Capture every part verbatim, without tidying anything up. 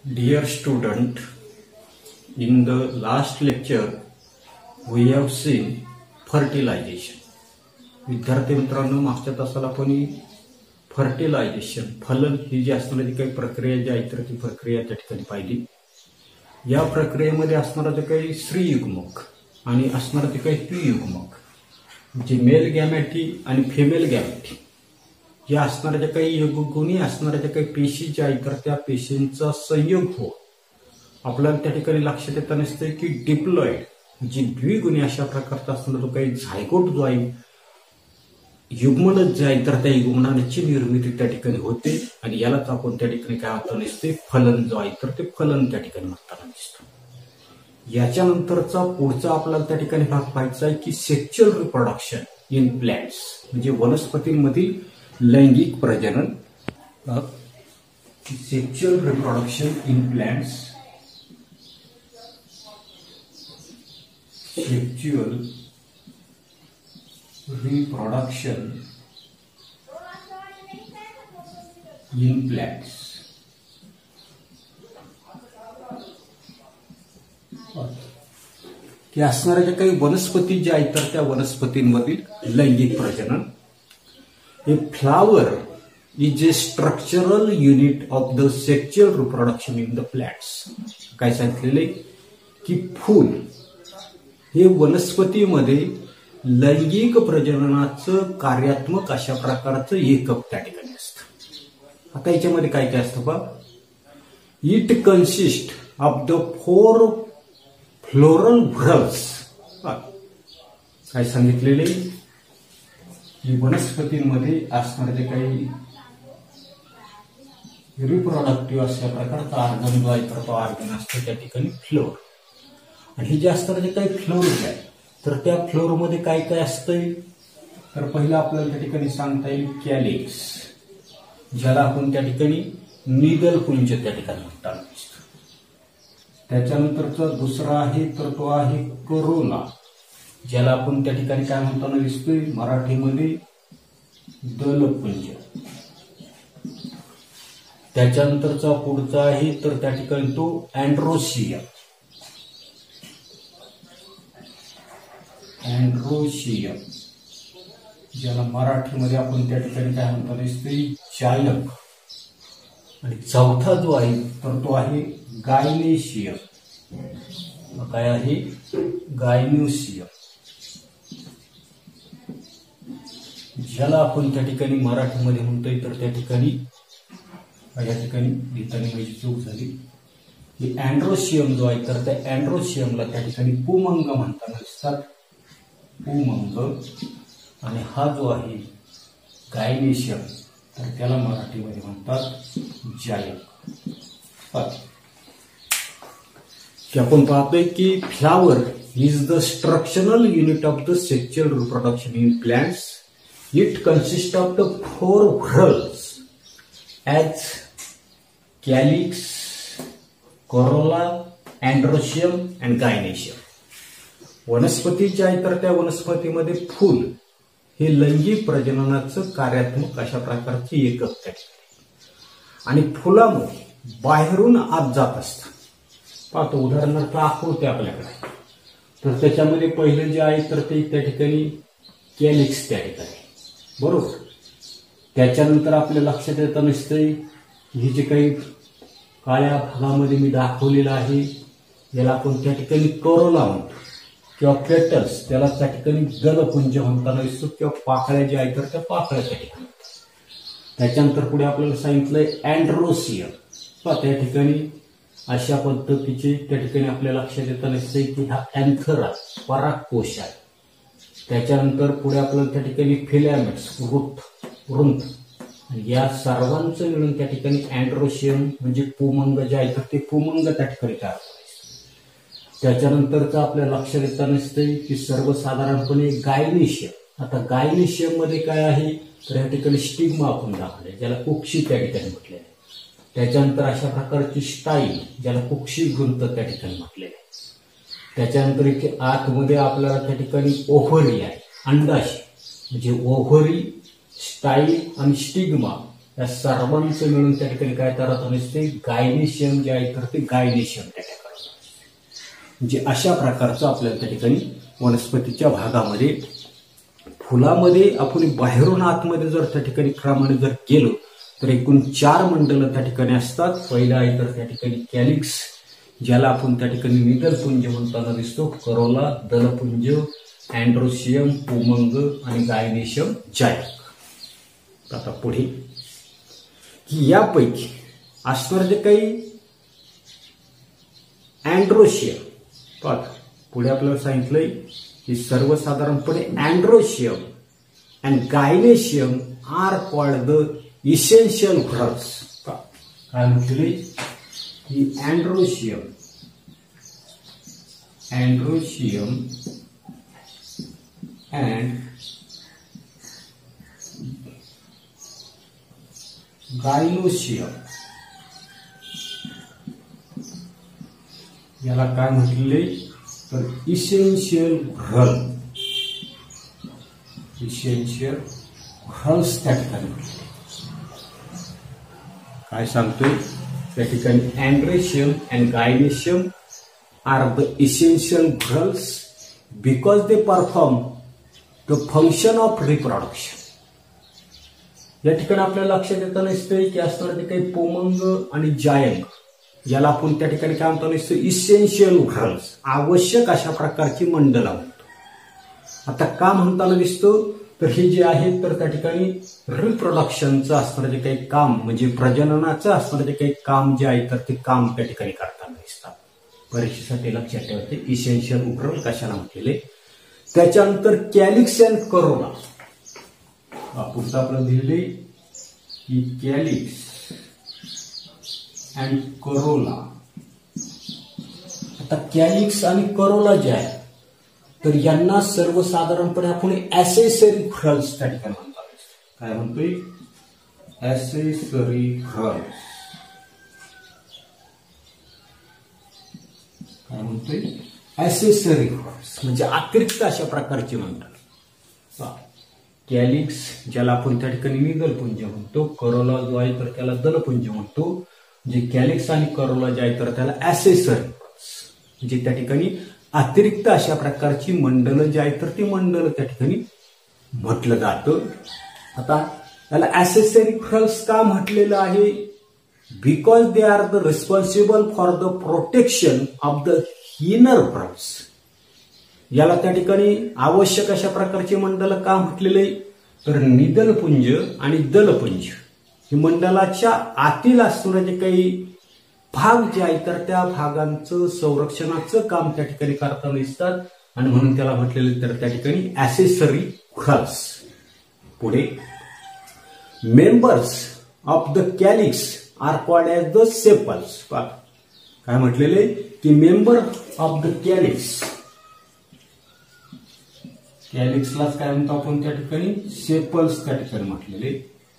Dear student, in the last lecture we have seen fertilization. विद्यार्थी मित्रांनो, मागच्या तासाला आपण फर्टिलायझेशन फलन ही जी असणारी काही प्रक्रिया जी आहे तर ती प्रक्रिया त्या ठिकाणी पाहिली. या प्रक्रियेमध्ये असणारा जे काही स्त्रीयुग्मक आणि असणारा जे काही द्वियुग्मक जे मेल गॅमेटी आणि फिमेल गॅमेटी या असणाऱ्या ज्या काही युगगुणी असणाऱ्या ज्या काही पेशी ज्या आहेत तर त्या पेशींचा संयोग हो आपल्याला त्या ठिकाणी लक्षात येता नसते की डिप्लॉइड जी द्विगुणी अशा प्रकारचा असणारा जो काही झायगोट जो आहे युग्मनच जे आहे तर त्या युग्मनाची निर्मिती त्या ठिकाणी होते आणि यालाच आपण त्या ठिकाणी काय होतं नसते फलन जो आहे तर ते फलन त्या ठिकाणी म्हणताना दिसतो. याच्यानंतरचा पुढचा आपल्याला त्या ठिकाणी भाग पाहायचा आहे की सेक्शुअल रिप्रोडक्शन इन प्लांट्स म्हणजे वनस्पतींमधील लैंगिक प्रजनन. Sexual reproduction in plants sexual reproduction in plants की असणाऱ्या ज्या काही वनस्पती ज्या आहेत तर त्या वनस्पतींमधील लैंगिक प्रजनन. A flower is a structural unit of the sexual reproduction in the plants. काय सांगितलेले की फूल हे वनस्पतीमध्ये लैंगिक प्रजननाचं कार्यात्मक अशा प्रकारचं एकक त्या ठिकाणी असतं. आता याच्यामध्ये काय काय असतं बा, it consist of the four floral whorls. काय सांगितलेले की वनस्पतींमध्ये असणारे जे काही रिप्रोडक्टिव्ह अशा प्रकारचा ऑर्गन जो आहे तर तो ऑर्गन असतो त्या ठिकाणी फ्लोर. आणि हे जे असणारे जे काही फ्लोर आहे तर त्या फ्लोरमध्ये काय काय असतंय तर पहिलं आपल्याला त्या ठिकाणी सांगता येईल कॅलिक्स, ज्याला आपण त्या ठिकाणी निदल पुंज त्या ठिकाणी म्हणताना दिसतो. त्याच्यानंतरचा दुसरा आहे तर तो आहे करोना, ज्याला आपण त्या ठिकाणी काय म्हणताना दिसतोय मराठीमध्ये दलपुंज. त्याच्यानंतरचा पुढचा आहे तर त्या ठिकाणी तो अँड्रोसियम. अँड्रोसियम ज्याला मराठीमध्ये आपण त्या ठिकाणी काय म्हणताना दिसतोय चालक. आणि चौथा जो आहे तर तो आहे गायनेशियम. काय आहे गायन्युसियम, ज्याला आपण त्या ठिकाणी मराठीमध्ये म्हणतोय तर त्या ठिकाणी या ठिकाणी लिहिताना माझी चूक झाली की अँड्रोसियम जो आहे तर त्या अँड्रोसियमला त्या ठिकाणी पुमंग म्हणताना दिसतात, पुमंग. आणि हा जो आहे गायनेशियम तर त्याला मराठीमध्ये म्हणतात जायक. की आपण पाहतोय की flower is the structural unit of the sexual reproduction in plants. It consists of the four whorls as calyx, corolla, androecium and gynoecium. वनस्पती ज्या आहेत तर त्या वनस्पतीमध्ये फूल हे लैंगिक प्रजननाचं कार्यात्मक अशा प्रकारचे एकक त्या ठिकाणी आणि फुलामध्ये बाहेरून आत जात असतं. पाहतो उदाहरणार्थ आकृती आपल्याकडे तर त्याच्यामध्ये पहिलं जे आहे तर ते त्या ठिकाणी कॅलिक्स त्या ठिकाणी बरोबर. त्याच्यानंतर आपल्या लक्षात येतं नसतंय हे जे काही काळ्या भागामध्ये मी दाखवलेलं आहे याला आपण त्या ठिकाणी करोला म्हणतो किंवा पेटल्स, त्याला त्या ठिकाणी दलपुंज म्हणताना दिसतो किंवा पाकळ्या ज्या आहेत तर त्या पाकळ्या त्या ठिकाणी. त्याच्यानंतर पुढे आपल्याला सांगितलंय अँड्रोसियम. त्या ठिकाणी अशा पद्धतीचे त्या ठिकाणी आपल्या लक्षात येतं नसतंय की हा अँथरा परागकोश आहे. त्याच्यानंतर पुढे आपल्याला त्या ठिकाणी फिलॅमेंट्स वृंत वृंत या सर्वांचं मिळून त्या ठिकाणी अँड्रोसियम म्हणजे पुमंग जे आहे तर ते पुमंग त्या ठिकाणी तयार करायचं. त्याच्यानंतरचं आपल्या लक्षात येतं नसतंय की सर्वसाधारणपणे गायनेशियम. आता गायनेशियम मध्ये काय आहे तर या ठिकाणी स्टिग्मा आपण दाखवले ज्याला कुक्षी त्या ठिकाणी म्हटलेलं आहे. त्याच्यानंतर अशा प्रकारची स्टाईल ज्याला कुक्षी वृंत त्या ठिकाणी म्हटलेलं आहे. त्याच्यानंतर इथे आतमध्ये आपल्याला त्या ठिकाणी ओव्हरी आहे, अंडाशय म्हणजे ओव्हरी, स्टाईल आणि स्टिग्मा या सर्वांचं मिळून त्या ठिकाणी काय तयार होत नसते, गायनेशियम जे आहे तर ते गायनेशियम त्या ठिकाणी म्हणजे अशा प्रकारचं आपल्याला त्या ठिकाणी वनस्पतीच्या भागामध्ये फुलामध्ये आपण बाहेरून आतमध्ये जर त्या ठिकाणी क्रमाने जर गेलो तर एकूण चार मंडल त्या ठिकाणी असतात. पहिलं आहे तर त्या ठिकाणी कॅलिक्स, ज्याला आपण त्या ठिकाणी निदलपुंज म्हणताना दिसतो, करोला, दलपुंज, अँड्रोशियम, पुमंग आणि गायनेशियम जायक. आता पुढे की यापैकी असणार जे काही अँड्रोशियम, बघा पुढे आपल्याला सांगितलंय की सर्वसाधारणपणे androecium and gynoecium are called the essential whorls. काय म्हटले की अँड्रोशियम अँड्रोशियम अँड गायनोशियम याला काय म्हटले तर इसेन्शियल व्हर्ब, इसेन्शियल व्हर्ब्स त्या ठिकाणी म्हटले. काय सांगतोय त्या ठिकाणी androecium and gynoecium are the essential whorls because they perform the function of reproduction. या ठिकाणी आपल्याला लक्षात येतं नसतं की असणार ते काही पुमंग आणि जायक याला आपण त्या ठिकाणी काय म्हणतो नसतं, इसेन्शियल व्हर्ब्स, आवश्यक अशा प्रकारची मंडला म्हणतो. आता का म्हणताना दिसतो तर हे जे आहे तर त्या ठिकाणी रिप्रोडक्शनचं असणारं जे काही काम म्हणजे प्रजननाचं असणारं जे काही काम जे आहे तर ते काम त्या ठिकाणी करताना दिसतात. परीक्षेसाठी लक्षात ठेवायचे इसेन्शियल व्हर्ब कशाला म्हटलेले. त्याच्यानंतर कॅलिक्स अँड करोला, पुढचं आपलं दिलेले की कॅलिक्स अँड करोला. आता कॅलिक्स आणि करोला जे आहे तर यांना सर्वसाधारणपणे आपण ऍसेसरी व्हर्ब्स त्या ठिकाणी म्हणतात. काय म्हणतोय, ऍसेसरी व्हर्ब्स. काय म्हणतोय, ऍसेसरी व्हर्ब्स म्हणजे अतिरिक्त अशा प्रकारचे म्हणतात. कॅलिक्स ज्याला आपण त्या ठिकाणी निदलपुंज म्हणतो, करोला जो आहे तर त्याला दलपुंज म्हणतो. जे कॅलिक्स आणि करोला जे आहे तर त्याला ऍसेसरी व्हर्ब्स म्हणजे त्या ठिकाणी अतिरिक्त अशा प्रकारची मंडलं जी आहेत तर ती मंडलं त्या ठिकाणी म्हटलं जातं. आता त्याला ऍसेसरी व्हर्ब्स का म्हटलेलं आहे, because they are the responsible for the protection of the inner whorls. याला त्या ठिकाणी आवश्यक अशा प्रकारची मंडलं का म्हटलेले तर निदलपुंज आणि दलपुंज ही मंडलाच्या आतील असणारे जे काही भाग जे आहे तर त्या भागांचं संरक्षणाचं काम त्या ठिकाणी करताना दिसतात आणि म्हणून त्याला म्हटलेले तर त्या ठिकाणी ऍसेसरी व्हर्ब्स. पुढे members of the calyx are called as the sepals. काय म्हटलेले की मेंबर ऑफ द कॅलिक्स, कॅलिक्सलाच काय म्हणतो आपण त्या ठिकाणी सेपल्स त्या ठिकाणी म्हटलेले.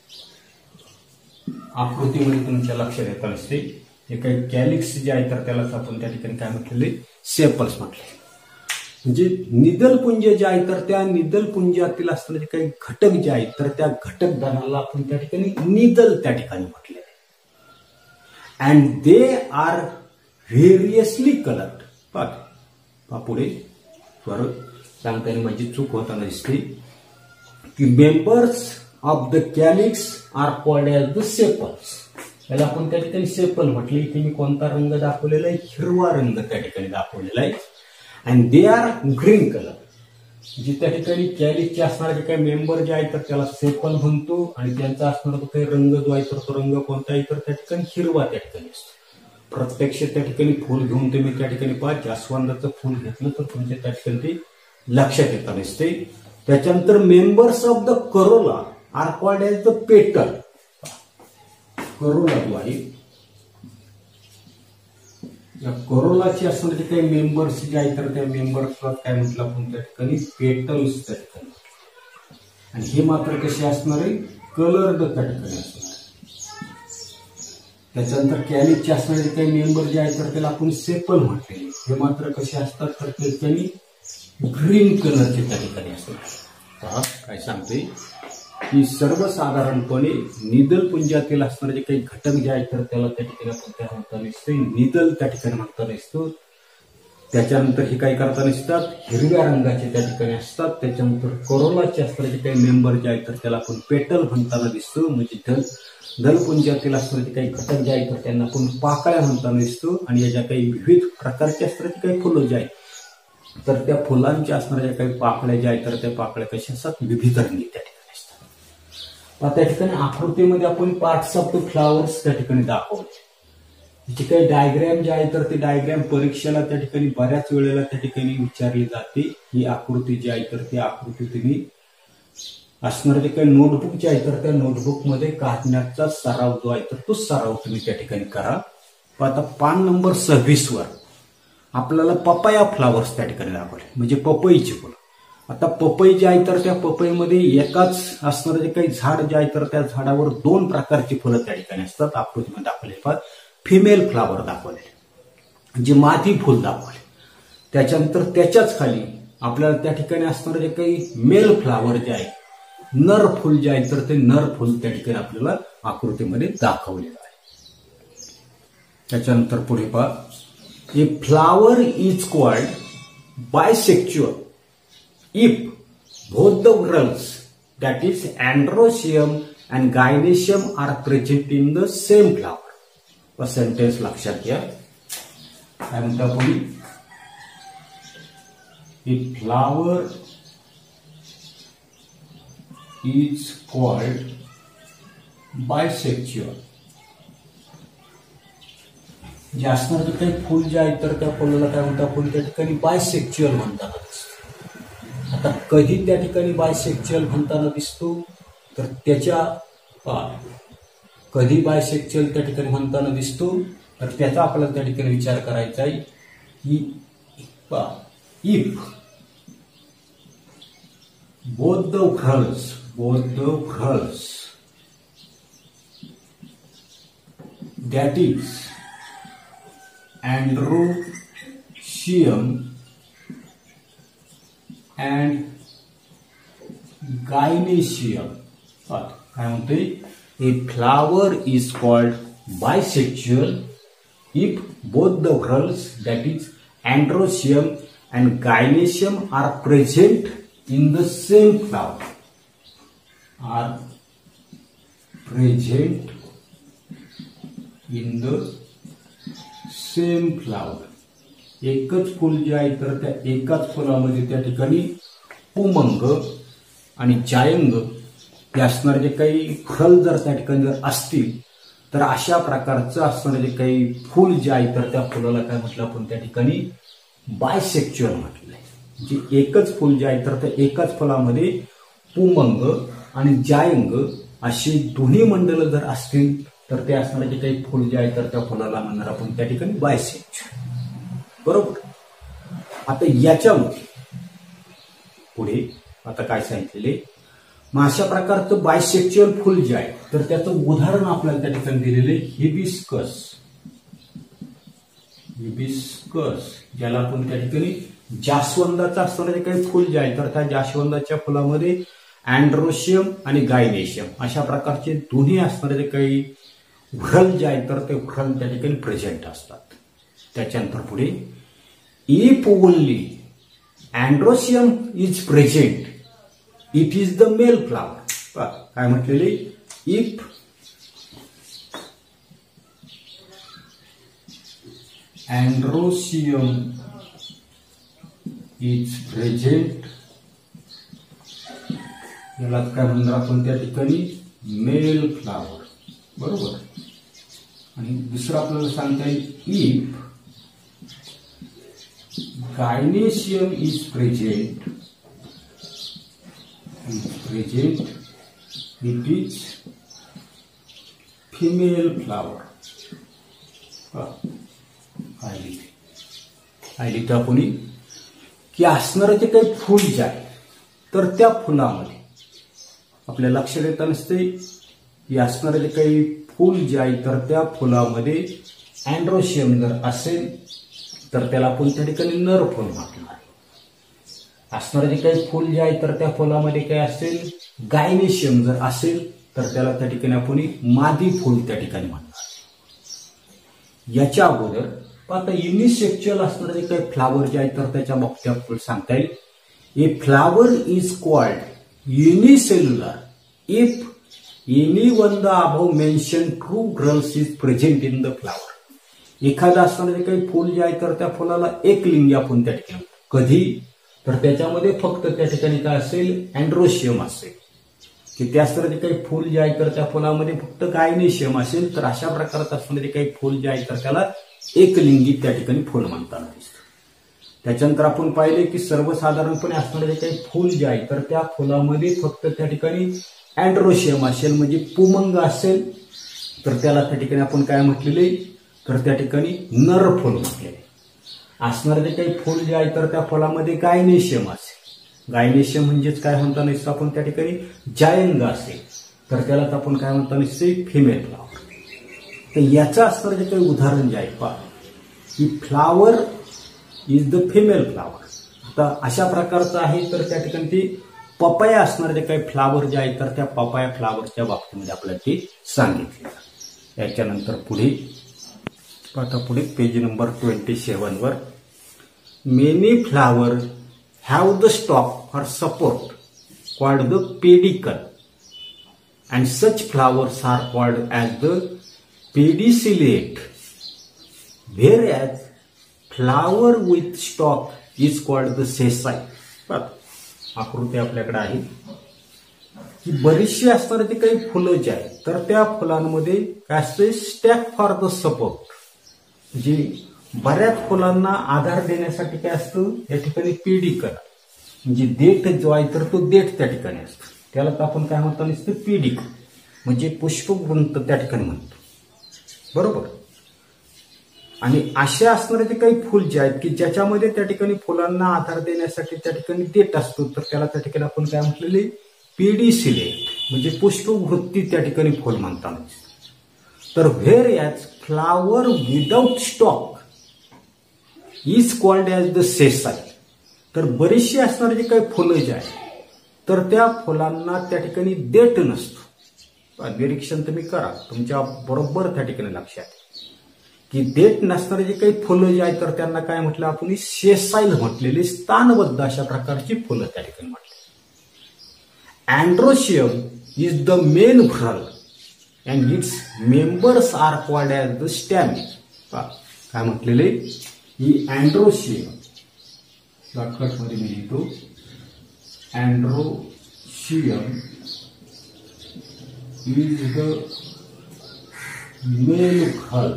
आकृतीमध्ये तुमच्या लक्षात येत नसते हे काही कॅलिक्स जे आहे तर त्यालाच आपण त्या ठिकाणी काय म्हटलेले सेपल्स म्हटले. म्हणजे निदलपुंज जे आहे तर त्या निदलपुंजातील असणारे काही घटक जे आहेत तर त्या घटक दानाला आपण त्या ठिकाणी निदल त्या ठिकाणी म्हटले. And they are variously coloured. पहा पुढे बरोबर सांगताना माझी चूक होताना दिसते की members of the calyx are called as the sepals. याला आपण त्या ठिकाणी सेपल म्हटले. इथे मी कोणता रंग दाखवलेला आहे, हिरवा रंग त्या ठिकाणी दाखवलेला आहे. And they are green colour. जे त्या ठिकाणी कॅलिक्सचे असणारे जे काही मेंबर जे आहे तर त्याला सेपल म्हणतो आणि त्यांचा असणारा तो काही रंग जो आहे तर तो रंग कोणता आहे तर त्या ठिकाणी हिरवा त्या ठिकाणी असतो. प्रत्यक्ष त्या ठिकाणी फुल घेऊन तुम्ही त्या ठिकाणी पहा, जास्वंदाचं फुल घेतलं तर तुमच्या त्या ठिकाणी ते लक्षात येत नसते. त्याच्यानंतर members of the corolla are called as the petal. Corolla जो आहे या करोलाची असणारे जे काही मेंबर्स जे आहेत तर त्या मेंबर्सला काय म्हटलं आपण त्या ठिकाणी पेटल्स त्या ठिकाणी. आणि हे मात्र कसे असणार आहे, कलर्ड त्या ठिकाणी असणार. त्याच्यानंतर कॅलिकचे असणारे जे काही मेंबर जे आहेत तर त्याला आपण सेपल म्हटले. हे मात्र कसे असतात तर त्या ठिकाणी ग्रीन कलरचे त्या ठिकाणी असतात. काय सांगते की सर्वसाधारणपणे निदल पुंजातील असणारे जे काही घटक जे आहेत तर त्याला त्या ठिकाणी आपण काय म्हणता नसते, निदल त्या ठिकाणी म्हणता नसतो. त्याच्यानंतर हे काय करता नसतात, हिरव्या रंगाचे त्या ठिकाणी असतात. त्याच्यानंतर कोरोलाचे असणारे जे काही मेंबर जे आहेत तर त्याला आपण पेटल म्हणताना दिसतो. म्हणजे दल दलपुंजातील असणारे काही घटक जे आहेत तर त्यांना आपण पाकळ्या म्हणताना दिसतो. आणि या ज्या काही विविध प्रकारचे असणारे काही फुलं जे आहेत तर त्या फुलांच्या असणाऱ्या ज्या काही पाकळ्या ज्या आहेत तर त्या पाकळ्या कशा असतात, विविध रंगी त्या ठिकाणी असतात. त्या ठिकाणी आकृतीमध्ये आपण पार्ट्स ऑफ द फ्लावर्स त्या ठिकाणी दाखवले. जे काही डायग्रॅम जे आहे तर ते डायग्रॅम परीक्षेला त्या ठिकाणी बऱ्याच वेळेला त्या ठिकाणी विचारली जाते. ही आकृती जी आहे तर ती आकृती तुम्ही असणारे जे काही नोटबुक जे आहे तर त्या नोटबुकमध्ये काढण्याचा सराव जो आहे तर तो सराव तुम्ही त्या ठिकाणी करा. आता पान नंबर सव्वीस वर आपल्याला पपया फ्लावर्स त्या ठिकाणी दाखवले, म्हणजे पपईची फुलं. आता पपई जे आहे तर त्या पपईमध्ये एकाच असणारे जे काही झाड जे आहे तर त्या झाडावर दोन प्रकारची फुलं त्या ठिकाणी असतात. आकृतीमध्ये दाखवले पहा, फिमेल फ्लावर दाखवले, जे मादी फुल दाखवले. त्याच्यानंतर त्याच्याच खाली आपल्याला त्या ठिकाणी असणारे जे काही मेल फ्लावर जे आहे, नर फुल जे आहे तर ते नर फुल त्या ठिकाणी आपल्याला आकृतीमध्ये दाखवलेलं आहे. त्याच्यानंतर पुढे पहा, a flower is called bisexual if both the whorls, that is androecium and gynoecium, are present in the same flower. व सेंटेन्स लक्षात घ्या. काय म्हणता पुढे, a flower is called bisexual. जे असणारे काही फुल जे आहे तर त्या फुलाला काय म्हणतात आपण त्या ठिकाणी बायसेक्च्युअल म्हणतात. आता कधी त्या ठिकाणी बायसेक्च्युअल म्हणताना दिसतो तर त्याच्या कधी बायसेक्च्युअल त्या ठिकाणी म्हणताना दिसतो तर त्याचा आपल्याला त्या ठिकाणी विचार करायचा आहे की if both the whorls both the whorls that is androecium and gynoecium. काय म्हणते, a flower is called bisexual if both the whorls, that is androecium and gynoecium, are present in the same flower. Are present in the same flower. एकच फुल जे आहे तर त्या एकाच फुलामध्ये त्या ठिकाणी पुमंग आणि जायंग हे असणारे जे काही फल जर त्या ठिकाणी जर असतील तर अशा प्रकारचं असणारे जे काही फुल जे आहे तर त्या फुलाला काय म्हटलं आपण त्या ठिकाणी बायसेक्च्युअल म्हटलंय. जे एकच फुल जे आहे तर त्या एकाच फुलामध्ये पुमंग आणि जायंग अशी दोन्ही मंडल जर असतील तर ते असणारे जे काही फुल जे आहे तर त्या फुलाला म्हणणार आपण त्या ठिकाणी बायसेक्च्युअल. बरोबर. आता याच्यामध्ये पुढे आता काय सांगितलेले, मग अशा प्रकारचं बायसेक्च्युअल फुल जे आहे तर त्याचं उदाहरण आपल्याला त्या ठिकाणी दिलेले हिबिस्कस. हिबिस्कस ज्याला आपण त्या ठिकाणी जास्वंदाचं असणारे जे काही फुल जे आहे तर त्या जास्वंदाच्या फुलामध्ये अँड्रोशियम आणि गायनेशियम अशा प्रकारचे दोन्ही असणारे जे काही व्हरल जे आहे तर ते व्हरल त्या ठिकाणी प्रेझेंट असतात. त्याच्यानंतर पुढे if only androecium is present it is the male flower. काय म्हटलेले, इफ अँड्रोशियम इज प्रेझेंट, याला काय म्हणणार आपण त्या ठिकाणी मेल फ्लावर. बरोबर. आणि दुसरं आपल्याला सांगता येईल if gynoecium is present is present it is female flower. काय लिहिते काय लिहितं आपण की असणारं जे काही फुल जे आहे तर त्या फुलामध्ये आपल्या लक्षात येत नसते की असणारं जे काही फुल जे आहे तर त्या फुलामध्ये अँड्रोशियम जर असेल तर त्याला आपण त्या ठिकाणी नर फुल म्हटलं आहे. असणारे जे काही फुल जे आहे तर त्या फुलामध्ये काय असेल, गायनेशियम जर असेल तर त्याला त्या ठिकाणी आपण मादी फुल त्या ठिकाणी म्हणणार. याच्या अगोदर आता युनिसेक्च्युअल असणारे जे काही फ्लावर जे आहे तर त्याच्या बाबतीत आपल्याला सांगता येईल, a flower is called unicellular if any one the above mention two whorls is present in the flower. एखादं असणारे जे काही फुल जे आहे तर त्या फुलाला एक लिंगी आपण त्या ठिकाणी, कधी तर त्याच्यामध्ये फक्त त्या ठिकाणी काय असेल, अँड्रोशियम असेल, की त्या असणारे काही फुल जे आहे तर त्या फुलामध्ये फक्त गायनेशियम असेल, तर अशा प्रकारचं असणारे काही फुल जे आहे तर त्याला एकलिंगी त्या ठिकाणी फुल म्हणताना दिसतं. त्याच्यानंतर आपण पाहिले की सर्वसाधारणपणे असणारे काही फुल जे आहे तर त्या फुलामध्ये फक्त त्या ठिकाणी अँड्रोशियम असेल, म्हणजे पुमंग असेल, तर त्याला त्या ठिकाणी आपण काय म्हटलेले, तर त्या ठिकाणी नर फुल म्हटलेले. असणारे जे काही फुल जे आहे तर त्या फुलामध्ये गायनेशियम असेल, गायनेशियम म्हणजेच काय म्हणता नसतं आपण त्या ठिकाणी जायंग असेल, तर त्यालाच आपण काय म्हणता नसते, फिमेल फ्लावर. तर याचं असणारं जे काही उदाहरण जे आहे पहा, की flower is the female flower. आता अशा प्रकारचं आहे तर त्या ठिकाणी ते पपाया असणारे जे काही फ्लावर जे आहे तर त्या पपाया फ्लावरच्या बाबतीमध्ये आपल्याला ते सांगितले. याच्यानंतर पुढे आता पुढे पेज नंबर ट्वेंटी सेवन वर, many flower have the stalk for support called the pedicel and such flowers are called as the pedicellate, whereas flower with stalk is called the sessile. आकृती आपल्याकडे आहे की बरीचशी असणारे ते काही फुलं जे आहेत तर त्या फुलांमध्ये काय असते, स्टॅक फॉर द सपोर्ट, म्हणजे बऱ्याच फुलांना आधार देण्यासाठी काय असतं, या ठिकाणी पेडिकल म्हणजे देठ जो आहे तर तो देठ त्या ठिकाणी असतो, त्याला तर आपण काय म्हणतो नसतं, पेडिक म्हणजे पुष्पवृंत त्या ठिकाणी म्हणतो, बरोबर. आणि अशा असणारे ते काही फुल जे आहेत की ज्याच्यामध्ये त्या ठिकाणी फुलांना आधार देण्यासाठी त्या ठिकाणी देठ असतो, तर त्याला त्या ठिकाणी आपण काय म्हटलेले, पेडिसिलेट म्हणजे पुष्पवृत्ती त्या ठिकाणी फुल म्हणतात. तर whereas flower without stalk is called as the sessile. तर बरीचशी असणारे जे काही फुलं जे आहेत तर त्या फुलांना त्या ठिकाणी देठ नसतो. निरीक्षण तुम्ही करा, तुमच्या बरोबर त्या ठिकाणी लक्षात की देठ नसणारे जे काही फुलं जे आहेत तर त्यांना काय म्हटलं आपण, सेसाईल म्हटलेले, स्थानबद्ध अशा प्रकारची फुलं त्या ठिकाणी म्हटले. Androecium is the main whorl and its members are called as the stamen. काय म्हटलेले, ही अँड्रोशियम शॉर्टकटमध्ये मी लिहितो, androecium is the main whorl,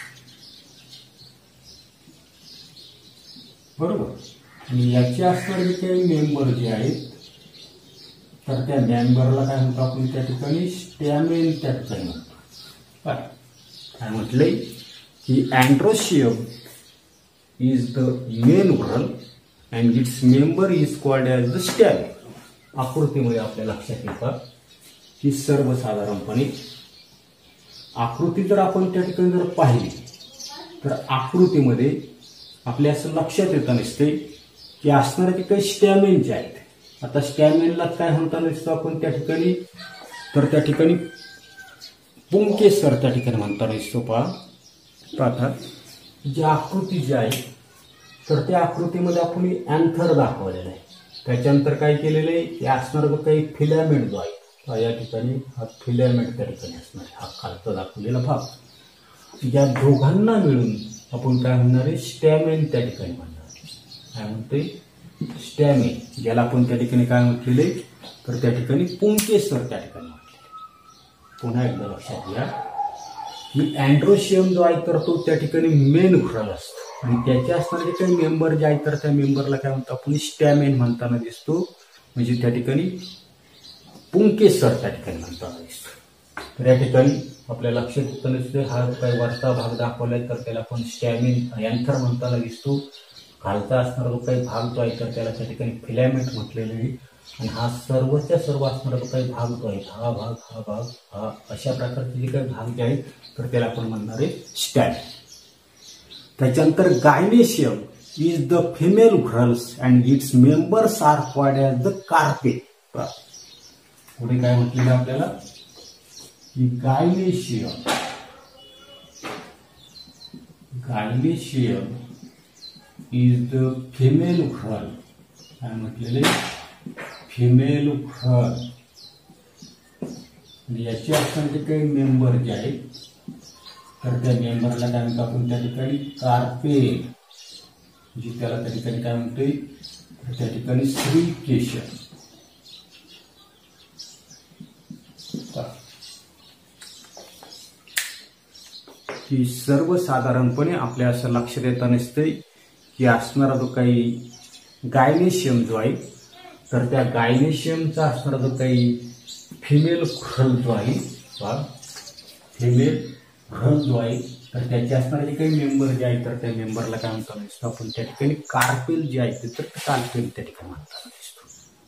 बरोबर. आणि याचे असणारे काही मेंबर जे आहेत तर त्या मेंबरला काय म्हणतो आपण त्या ठिकाणी, स्टॅमेन त्या ठिकाणी म्हणतो. काय म्हटलंय की androecium is the main whorl and its member is called as the stamen. आकृतीमध्ये आपल्या लक्षात येतात की सर्वसाधारणपणे आकृती जर आपण त्या ठिकाणी जर पाहिली तर आकृतीमध्ये आपल्या असं लक्षात येतं नसते की असणारे ते काही स्टॅमिन जे आहेत. आता स्टॅमिनला काय म्हणता नसतं आपण त्या ठिकाणी, तर त्या ठिकाणी पुंकेसर त्या ठिकाणी म्हणता नसतो. पहा आता जी आकृती जी आहे तर त्या आकृतीमध्ये आपण अँथर दाखवलेलं आहे. त्याच्यानंतर काय केलेलं आहे, की असणारा काही फिलॅमेंट जो आहे या ठिकाणी, हा फिलॅमेंट त्या ठिकाणी असणार आहे, हा खालचा दाखवलेला भाग. या दोघांना मिळून आपण काय म्हणणार आहे, स्टॅमेन त्या ठिकाणी म्हणणार. काय म्हणते, स्टॅमेन, ज्याला आपण त्या ठिकाणी काय म्हटलेले, तर त्या ठिकाणी पुंकेसर त्या ठिकाणी म्हटलेले. पुन्हा एकदा लक्षात घ्या की अँड्रोशियम जो आहे तर तो त्या ठिकाणी मेन व्हरल असतो आणि त्याचे असणारे काही मेंबर जे आहेत तर त्या मेंबरला काय म्हणतो आपण, स्टॅमेन म्हणताना दिसतो. म्हणजे त्या ठिकाणी पुंकेसर त्या ठिकाणी म्हणताना दिसतो. तर या ठिकाणी आपल्या लक्षात येतं नसते, हा काही वरचा भाग दाखवलाय तर त्याला आपण स्टॅमिन अँथर म्हणताना दिसतो. खालचा असणारा जो काही भाग जो आहे तर त्याला त्या ठिकाणी फिलॅमेंट म्हटलेले आहे. आणि हा सर्वच्या सर्व असणारा जो काही भाग जो आहे, हा भाग हा भाग हा अशा प्रकारचे जे काही भाग जे आहेत तर त्याला आपण म्हणणार आहे स्टॅमिन. त्याच्यानंतर gynoecium is the female whorls and its members are called as the carpel. पुढे काय म्हटलेलं आपल्याला की gynoecium gynoecium is the female whorl. काय म्हटलेले फिमेल व्हॉर्ल. याची असणारे काही मेंबर जे आहेत तर त्या मेंबरला काय म्हणतो आपण त्या ठिकाणी कार्पेल, जी त्याला त्या ठिकाणी काय म्हणतोय तर त्या ठिकाणी श्रीकेशन. की सर्वसाधारणपणे आपल्या असं लक्षात येतं नसते की असणारा जो काही गायनेशियम जो आहे तर त्या गायनेशियमचा असणारा जो काही फिमेल व्हॉर्ल जो आहे फिमेल व्हॉर्ल जो आहे तर त्याचे असणारे काही मेंबर जे आहेत तर त्या मेंबरला काय म्हणतो नसतो आपण त्या ठिकाणी कार्पेल जे आहे तर कार्पेल त्या ठिकाणी म्हणतात नसतो.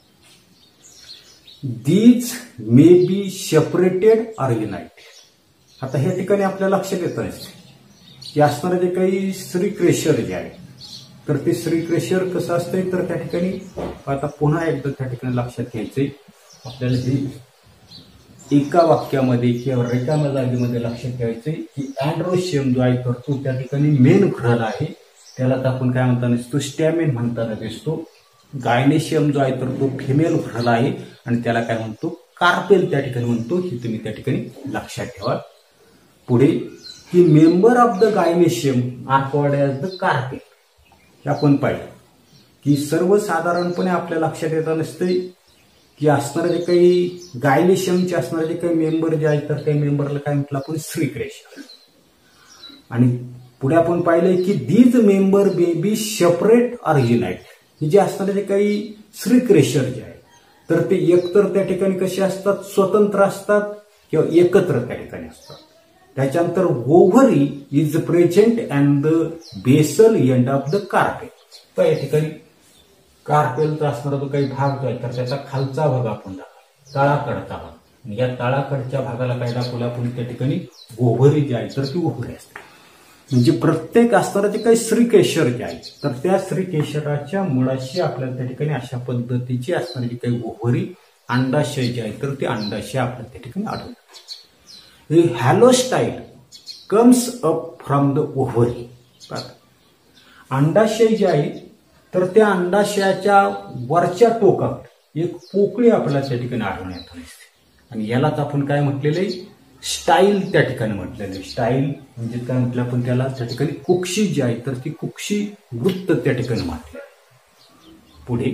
These may be separated or united. आता ह्या ठिकाणी आपल्या लक्षात येतं की असणारे जे काही श्रीक्रेशर जे आहे तर ते श्रीक्रेशर कसं असतंय तर त्या ठिकाणी आता पुन्हा एकदा त्या ठिकाणी लक्षात घ्यायचंय आपल्याला हे एका वाक्यामध्ये किंवा रिकाम्या जागेमध्ये लक्षात घ्यायचंय की अँड्रोशियम जो आहे तर तो त्या ठिकाणी मेन व्हॉर्ल आहे, त्याला आपण काय म्हणताना दिसतो स्टॅमेन म्हणताना दिसतो. गायनेशियम जो आहे तर तो फिमेल व्हॉर्ल आहे आणि त्याला काय म्हणतो कार्पेल त्या ठिकाणी म्हणतो. ही तुम्ही त्या ठिकाणी लक्षात ठेवा. पुढे ही member of the gynoecium are called as the carpel. आपण पाहिलं की सर्वसाधारणपणे आपल्या लक्षात येत नसते की असणारे जे काही गायनेशियमचे असणारे जे काही मेंबर जे आहेत तर त्या मेंबरला काय म्हटलं आपण श्रीक्रेशर. आणि पुढे आपण पाहिलंय की these member may be separate or united. हे जे असणारे जे काही श्रीक्रेशर जे आहे तर ते एकतर त्या ठिकाणी कसे असतात स्वतंत्र असतात किंवा एकत्र त्या ठिकाणी असतात. त्याच्यानंतर ovary is present and the basal end of the carpel. तर या ठिकाणी कार्पेलचा असणारा जो काही भाग जो आहे तर त्याचा खालचा भाग आपण दाखवला तळाकडचा भाग. या तळाकडच्या भागाला काय दाखवला आपण त्या ठिकाणी ओव्हरी जी आहे तर ती ओव्हरी असते. म्हणजे प्रत्येक असणारा जे काही श्रीकेशर जे आहे तर त्या श्रीकेशराच्या मुळाशी आपल्याला त्या ठिकाणी अशा पद्धतीची असणारी जी काही ओव्हरी अंडाशय जे आहे तर ते अंडाशय आपल्याला त्या ठिकाणी आढळतात. हॅलोस्टाईल comes up from the ovary. अंडाशय जे आहे तर त्या अंडाशयाच्या वरच्या टोकावर एक पोकळी आपल्याला त्या ठिकाणी आढळण्यात दिसते आणि यालाच आपण काय म्हटलेले स्टाईल त्या ठिकाणी म्हटलेले. स्टाईल म्हणजे काय म्हटलं आपण त्याला त्या ठिकाणी कुक्षी जी आहे तर ती कुक्षी वृत्त त्या ठिकाणी म्हटले. पुढे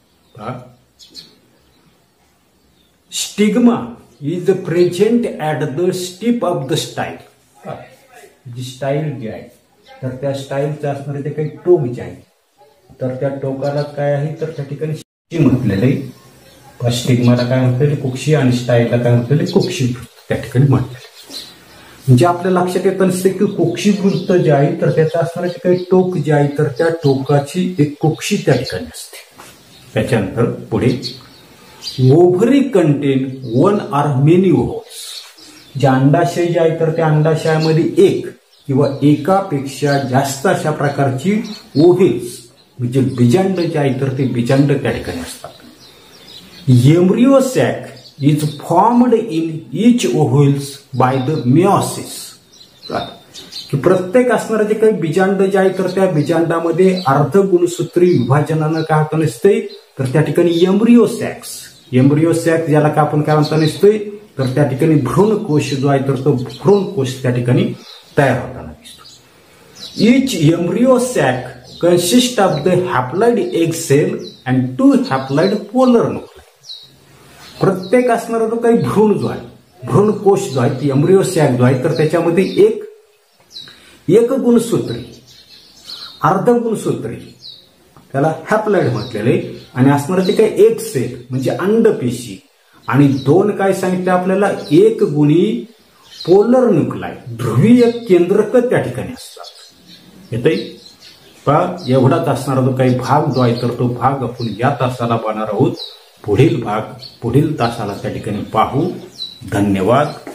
stigma is present at the tip of the style. जी स्टाईल जी आहे तर त्या स्टाईलचं असणारे ते काही टोक जे आहे तर त्या टोकाला काय आहे तर त्या ठिकाणी म्हटलेले स्टिग्माला काय म्हटलेले कुक्षी आणि स्टाईलला काय म्हटलेले कुक्षी त्या ठिकाणी म्हटलेले. म्हणजे आपल्या लक्षात येत नसते की कुक्षी वृत्त जे आहे तर त्याचं असणारे काही टोक जे आहे तर त्या टोकाची एक कुक्षी त्या ठिकाणी असते. त्याच्यानंतर पुढे ovary contain one or many ovules. जे अंडाशय जे आहे तर त्या अंडाशयामध्ये एक किंवा एकापेक्षा जास्त अशा प्रकारची ओव्हल्स म्हणजे बीजांड जे आहे तर ते बीजांड त्या ठिकाणी असतात. Embryo sac is formed in each ovules by the meiosis. की प्रत्येक असणारे जे काही बीजांड जे आहे तर त्या बीजांडामध्ये अर्धगुणसूत्री विभाजनानं काय होतं नसते तर त्या ठिकाणी एम्ब्रियो सॅक्स एम्ब्रियो सॅक ज्याला का आपण काय म्हणता नसतोय तर त्या ठिकाणी भ्रूणकोश जो आहे तर तो भ्रूणकोश त्या ठिकाणी तयार होताना दिसतो. Each embryo sac consist of the haploid egg cell and two haploid polar nuclei. प्रत्येक असणारा जो काही भ्रूण जो आहे भ्रूणकोश जो आहे ती एम्ब्रियो सॅक जो आहे तर त्याच्यामध्ये एक एक गुणसूत्री अर्धगुणसूत्री त्याला हॅप्लॉइड म्हटलेले आणि असणारे ते काही एक सेल म्हणजे अंडपेशी आणि दोन काय सांगितले आपल्याला एक गुणी पोलर न्यूक्लाई ध्रुवीय केंद्रक त्या ठिकाणी असतात. येते पहा एवढाच असणारा जो काही भाग जो आहे तर तो भाग आपण या तासाला पाहणार आहोत. पुढील भाग पुढील तासाला त्या ठिकाणी पाहू. धन्यवाद.